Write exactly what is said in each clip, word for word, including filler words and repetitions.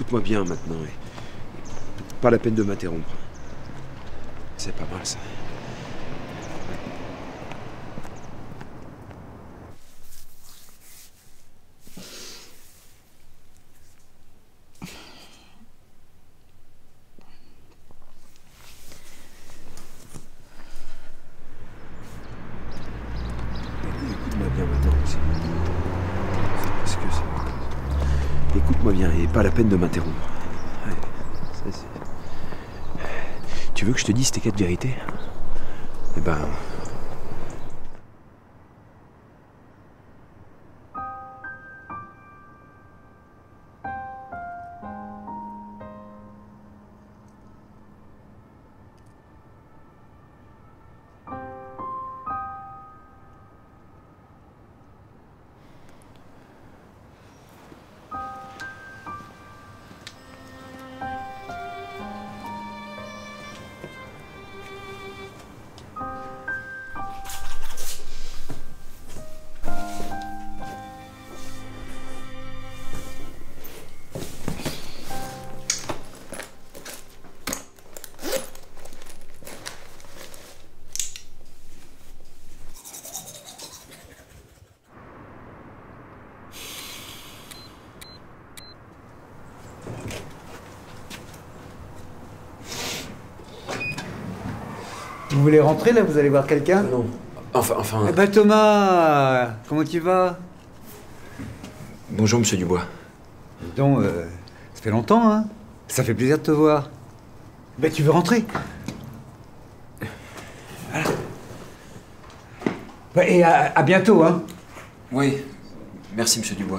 écoute-moi bien maintenant. Et... Pas la peine de m'interrompre. C'est pas mal ça. Écoute-moi bien maintenant aussi. Parce que c'est... Écoute-moi bien et pas la peine de m'interrompre. Ouais, ça, c'est... Tu veux que je te dise tes quatre vérités? Eh ben... Vous voulez rentrer là? Vous allez voir quelqu'un? Non. Enfin, enfin... Eh ben Thomas, comment tu vas? Bonjour, monsieur Dubois. Dis donc, euh, ça fait longtemps, hein? Ça fait plaisir de te voir. Ben tu veux rentrer? Voilà. Ouais, et à, à bientôt, hein? Oui. Merci, monsieur Dubois.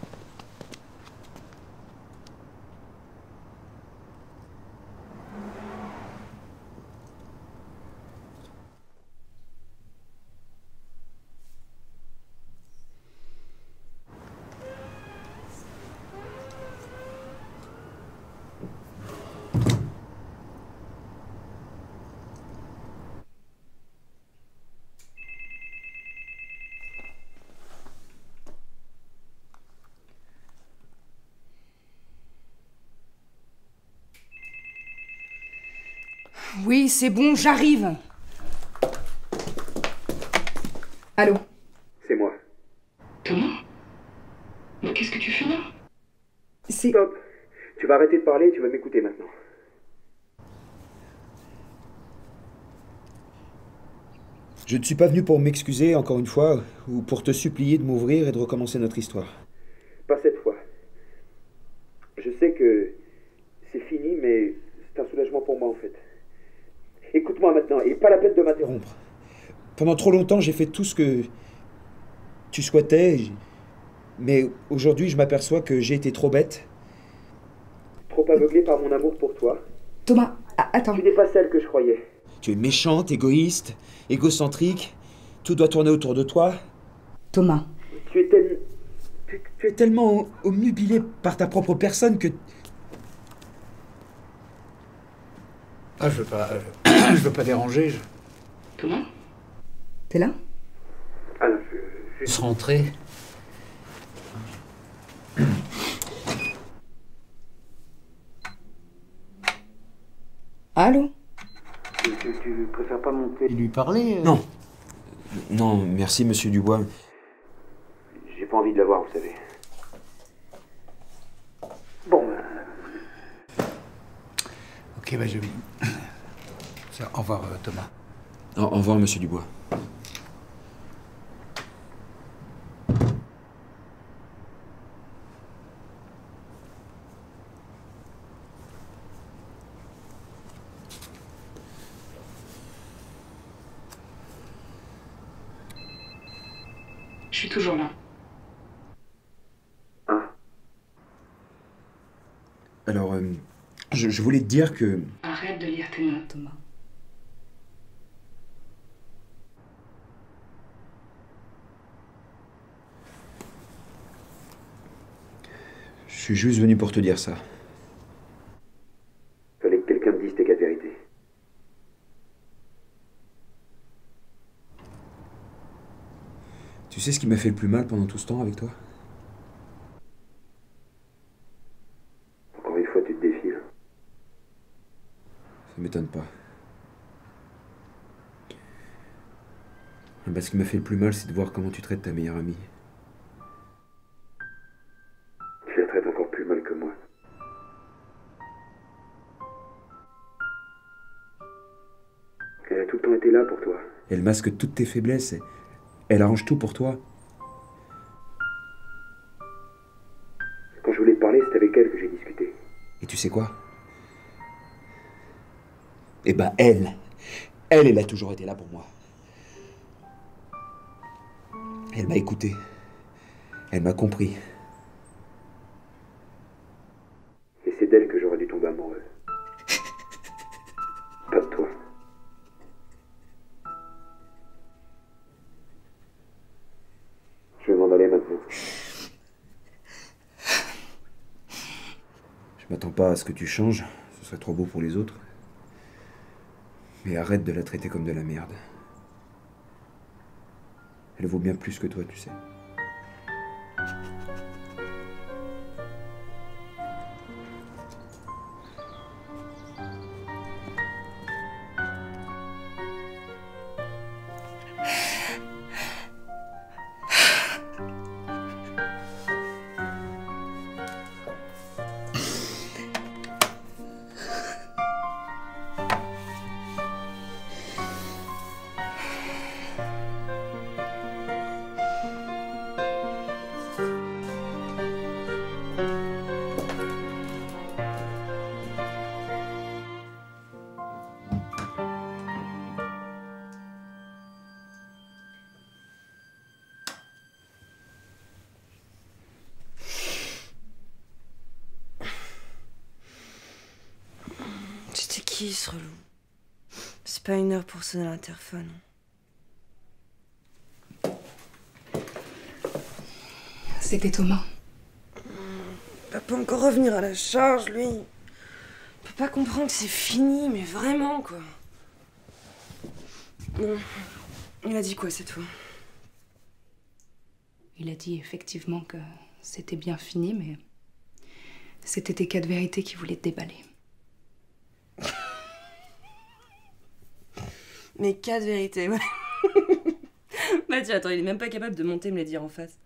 Oui, c'est bon, j'arrive. Allô? C'est moi. Thomas? Mais qu'est-ce que tu fais là? C'est... Stop. Tu vas arrêter de parler et tu vas m'écouter maintenant. Je ne suis pas venu pour m'excuser, encore une fois, ou pour te supplier de m'ouvrir et de recommencer notre histoire. Pas cette fois. Je sais que c'est fini, mais c'est un soulagement pour moi, en fait. Écoute-moi maintenant, et pas la peine de m'interrompre. Pendant trop longtemps, j'ai fait tout ce que tu souhaitais, mais aujourd'hui, je m'aperçois que j'ai été trop bête. Trop aveuglé par mon amour pour toi. Thomas, attends. Tu n'es pas celle que je croyais. Tu es méchante, égoïste, égocentrique. Tout doit tourner autour de toi. Thomas. Tu es, tel... tu, tu es tellement omnubilé par ta propre personne que... Ah, je veux pas... Euh, je veux pas déranger. Je... Thomas? T'es là? Ah non, je... je... Juste rentrer. Allô? Tu, tu, tu préfères pas monter et lui parler? euh... Non. Non, merci, monsieur Dubois. J'ai pas envie de la voir, vous savez. Bon, ben... Ok, bah je vais... Au revoir, euh, Thomas. Au, au revoir, monsieur Dubois. Je suis toujours là. Ah. Alors, euh, je, je voulais te dire que... Arrête de lire tes notes, Thomas. Je suis juste venu pour te dire ça. Fallait que quelqu'un te dise tes quatre vérités. Tu sais ce qui m'a fait le plus mal pendant tout ce temps avec toi? Encore une Ça m'étonne pas. Bah, ce qui m'a fait le plus mal, c'est de voir comment tu traites ta meilleure amie. Tu la traites encore plus mal que moi. Elle a tout le temps été là pour toi. Elle masque toutes tes faiblesses. Et elle arrange tout pour toi. Quand je voulais te parler, c'est avec elle que j'ai discuté. Et tu sais quoi? Eh ben, elle, elle, elle a toujours été là pour moi. Elle m'a écouté. Elle m'a compris. Et c'est d'elle que j'aurais dû tomber amoureux. Pas de toi. Je vais m'en aller maintenant. Je m'attends pas à ce que tu changes. Ce serait trop beau pour les autres. Mais arrête de la traiter comme de la merde. Elle vaut bien plus que toi, tu sais. C'était qui ce relou? C'est pas une heure pour sonner à l'interphone. C'était Thomas. Il va pas encore revenir à la charge, lui. Il peut pas comprendre que c'est fini, mais vraiment, quoi. Bon, il a dit quoi cette fois? Il a dit effectivement que c'était bien fini, mais c'était tes quatre vérités qui voulaient te déballer. Mes quatre vérités, ouais. Bah tiens, attends, il est même pas capable de monter me les dire en face.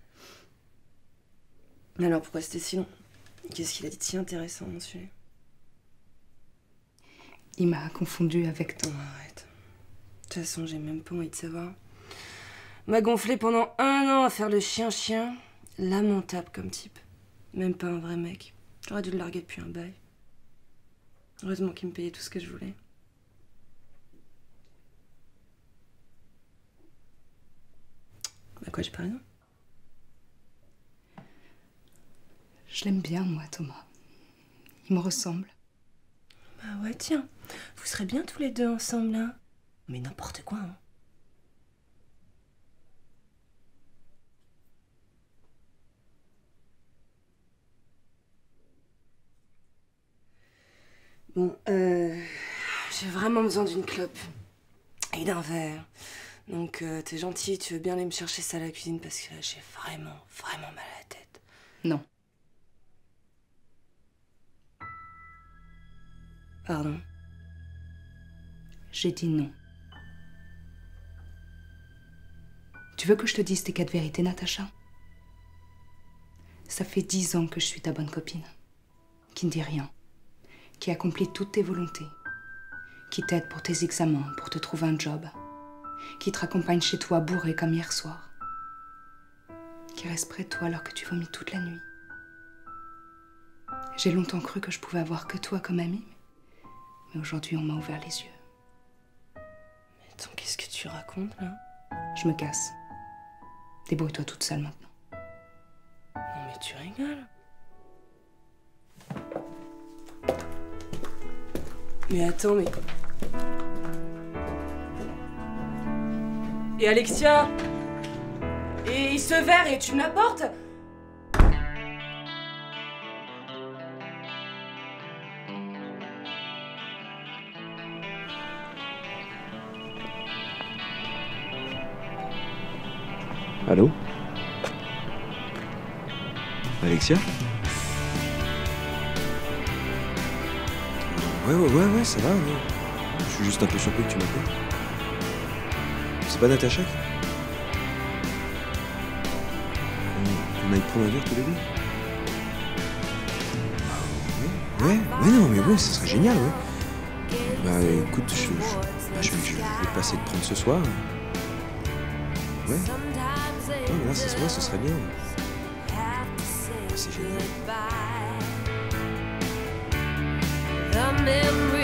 Mais alors pourquoi c'était si long? Qu'est-ce qu'il a dit de si intéressant, mon sujet? Il m'a confondu avec toi. Oh, arrête. De toute façon, j'ai même pas envie de savoir. M'a gonflé pendant un an à faire le chien-chien. Lamentable comme type. Même pas un vrai mec. J'aurais dû le larguer depuis un bail. Heureusement qu'il me payait tout ce que je voulais. Bah quoi, j'ai pas raison? Je l'aime bien, moi, Thomas. Il me ressemble. Bah ouais, tiens. Vous serez bien tous les deux ensemble, là. Mais n'importe quoi, hein. Bon, euh... j'ai vraiment besoin d'une clope. Et d'un verre. Donc, euh, t'es gentil, tu veux bien aller me chercher ça à la cuisine parce que là, j'ai vraiment, vraiment mal à la tête. Non. Pardon? J'ai dit non. Tu veux que je te dise tes quatre vérités, Natacha? Ça fait dix ans que je suis ta bonne copine, qui ne dit rien, qui accomplit toutes tes volontés, qui t'aide pour tes examens, pour te trouver un job, qui te raccompagne chez toi bourré comme hier soir, qui reste près de toi alors que tu vomis toute la nuit. J'ai longtemps cru que je pouvais avoir que toi comme amie, mais aujourd'hui on m'a ouvert les yeux. Mais attends, qu'est-ce que tu racontes là? Je me casse. Débrouille-toi toute seule maintenant. Non mais tu rigoles. Mais attends, mais... Et Alexia? Et ce verre, et tu me l'apportes? Allô? Alexia? Ouais, ouais, ouais, ouais, ça va, ouais. Je suis juste un peu surpris que tu m'appelles. C'est pas Natacha qui... On, on aille prendre un verre tous les deux? Ouais, ouais, ouais, non, mais ouais, ça serait génial, ouais. Bah écoute, je, je, bah, je, je vais passer te prendre ce soir. Ouais. Ouais, là, ce soir, ce serait bien. Ah, c'est génial.